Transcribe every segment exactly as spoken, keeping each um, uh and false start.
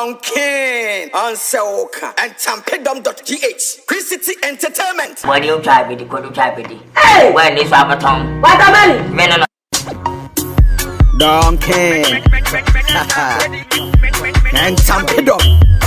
Donkey on Seoka and tampedom dot g h. Chris City Entertainment. When you try with the good try with the hey, when this have a tongue, what a man, men on Donkey and tampedom.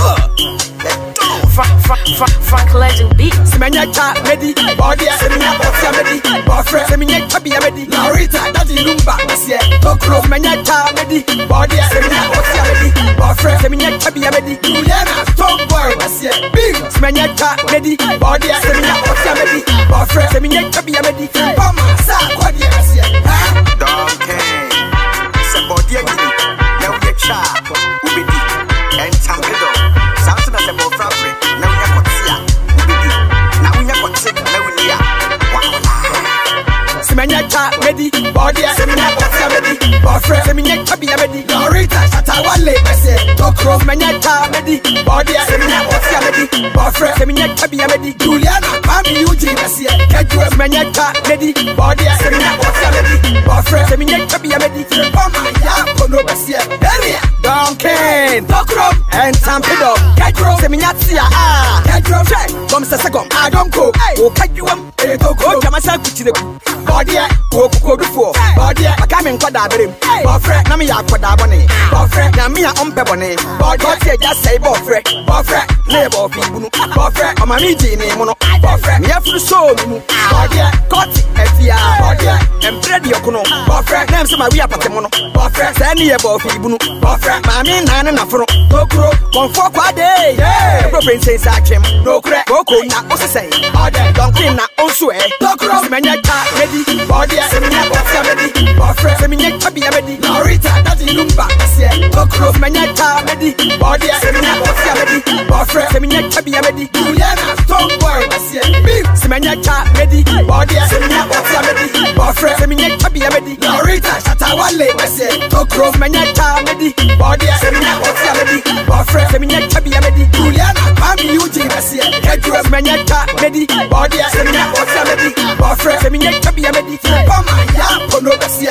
Frank Legend beat. Semenya cha medi, body semenya boxia medi, boyfriend semenya kabia medi, Larita daddy lumba masie, tokro semenya cha medi, body semenya boxia medi, boyfriend semenya kabia medi, Juliana strong boy masie, big semenya cha medi, body semenya boxia medi, boyfriend semenya kabia medi, Pama sa kwadi masie, ha? Donkey, se body agini, ya uye cha, ubidi, and tampedo, Samson as a boyfriend. Semenya cha medi, body semenya boxia medi, boyfriend semenya kabia medi, Larita shatawale mese, tokro semenya cha medi, body semenya boxia medi, boyfriend semenya kabia medi, Juliana mami uji mese, keju semenya cha medi, body semenya boxia medi, boyfriend semenya kabia medi, Pama ya pono mese, area Donkey, tokro and tampedo, keju semenya tia ah, keju check, come sesegom, I don't go, o keju am, e tokro jamasa kuchineku. Body, go go before. Body, I come in Quada Brim. Boyfriend, Namia Quada Bonnie. Boyfriend, Namia Umpe Bonnie. Boyfriend, just say boyfriend. Boyfriend, neighbor people. Boyfriend, I'm a meeting name. Boyfriend, me have to show me. Body, got it, F D R. Body, and Brady Okuno. Boyfriend, names of my real Patemono. Boyfriend, send me a boyfriend. Boyfriend, Mammy, Nana Nafro. Tokro, one for Quade. Yeah, the princess I came. No crack, Boko, not also say. Don't clean that also, eh? Tokro, Manaka, ready. Body semenya boxia medi, boyfriend semenya kabia medi, Larita daddy lumba masie, tokro semenya cha medi, body semenya boxia medi, boyfriend semenya kabia medi, Juliana strong boy masie, big semenya cha medi, body semenya boxia medi, boyfriend semenya kabia medi, Larita shatawale masie, tokro semenya cha medi, body semenya boxia medi, boyfriend semenya kabia medi, Juliana mami uji masie, keju semenya cha medi, body semenya boxia medi, boyfriend semenya kabia medi, Pama ya pono basie,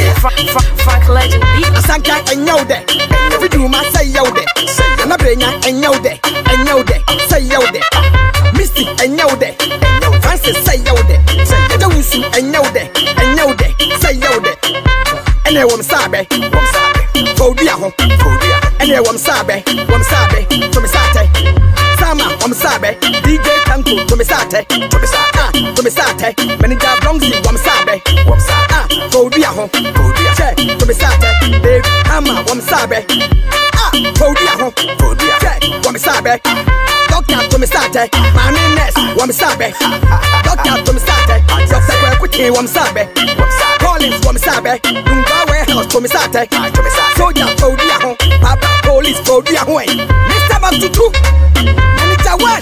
Frank Legend beat. Asanka enyo de, every do my say yo de, and I bring ya enyo de, enyo de, say yo de, Misty enyo de, Francis say yo de, say yo de, enyo de, enyo de, say yo de, and I won't sabe, won't sabe, Fodia home, Fodia, and I won't sabe, won't sabe, to me sate. Sama, I'm sabe, D J Tanko, to me sate, to me sate, to me sate, manager Blongzi, I'm sabe, I'm sabe, ah, Fodia home, Fodia, check, to me sate, Dave, Hammer, I'm sabe, ah, Fodia home, Fodia, check, I'm sabe, Doctor, to me sate, my name is, I'm sabe, Doctor, to me sate, Doctor, quickly, I'm sabe, Collins, I'm sabe, Dunga warehouse, to me sate, Soldier, Fodia home, Papa, Police, Fodia home, Mister Bakutu. One,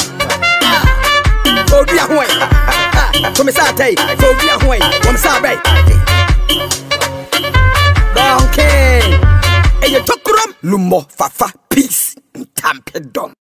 Fodia Hoi, to me Sate, Fodia Hoi, one Sabe, Donkey, and you took room, Lumbo, Fafa, peace, Tampedom.